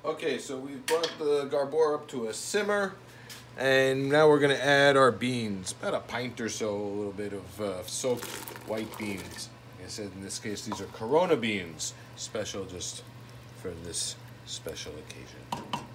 Okay, so we've brought the garbura up to a simmer, and now we're gonna add our beans, about a pint or so, a little bit of soaked white beans. Like I said, in this case, these are Corona beans, special just for this special occasion.